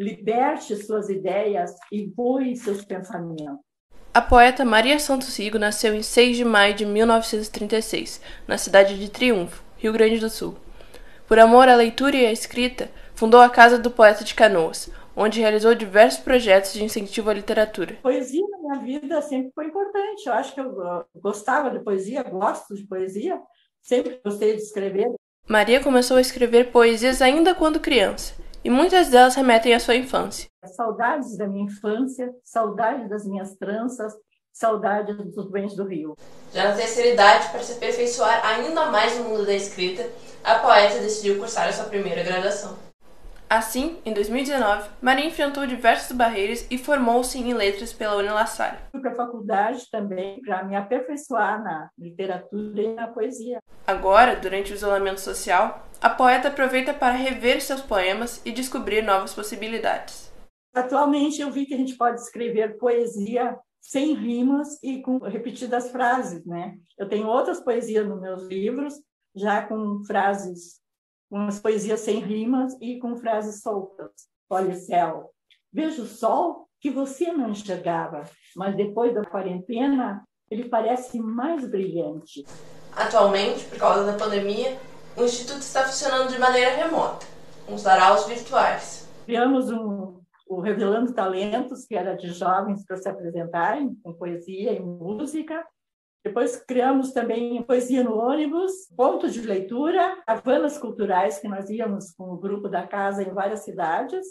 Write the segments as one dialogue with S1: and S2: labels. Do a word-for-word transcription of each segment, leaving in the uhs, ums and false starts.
S1: liberte suas ideias e voe seus pensamentos.
S2: A poeta Maria Santos Rigo nasceu em seis de maio de mil novecentos e trinta e seis, na cidade de Triunfo, Rio Grande do Sul. Por amor à leitura e à escrita, fundou a Casa do Poeta de Canoas, onde realizou diversos projetos de incentivo à literatura.
S1: Poesia na minha vida sempre foi importante. Eu acho que eu gostava de poesia, gosto de poesia, sempre gostei de escrever.
S2: Maria começou a escrever poesias ainda quando criança, e muitas delas remetem à sua infância.
S1: Saudades da minha infância, saudades das minhas tranças, saudades dos banhos do rio.
S2: Já na terceira idade, para se aperfeiçoar ainda mais no mundo da escrita, a poeta decidiu cursar a sua primeira graduação. Assim, em dois mil e dezenove, Maria enfrentou diversas barreiras e formou-se em letras pela UniLaSalle.
S1: Fui para a faculdade também para me aperfeiçoar na literatura e na poesia.
S2: Agora, durante o isolamento social, a poeta aproveita para rever seus poemas e descobrir novas possibilidades.
S1: Atualmente eu vi que a gente pode escrever poesia sem rimas e com repetidas frases, né? Eu tenho outras poesias nos meus livros, já com frases, com as poesias sem rimas e com frases soltas. Olha o céu, veja o sol que você não enxergava, mas depois da quarentena ele parece mais brilhante.
S2: Atualmente, por causa da pandemia, o Instituto está funcionando de maneira remota, com os saraus virtuais.
S1: Criamos um, o Revelando Talentos, que era de jovens para se apresentarem com poesia e música. Depois criamos também poesia no ônibus, pontos de leitura, caravanas culturais, que nós íamos com o grupo da casa em várias cidades.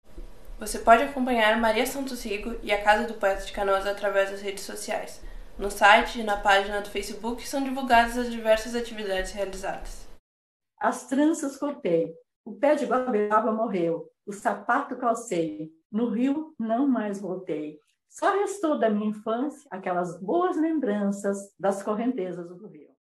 S2: Você pode acompanhar Maria Santos Rigo e a Casa do Poeta de Canoas através das redes sociais. No site e na página do Facebook são divulgadas as diversas atividades realizadas.
S1: As tranças cortei, o pé de goiaba morreu, o sapato calcei, no rio não mais voltei. Só restou da minha infância aquelas boas lembranças das correntezas do rio.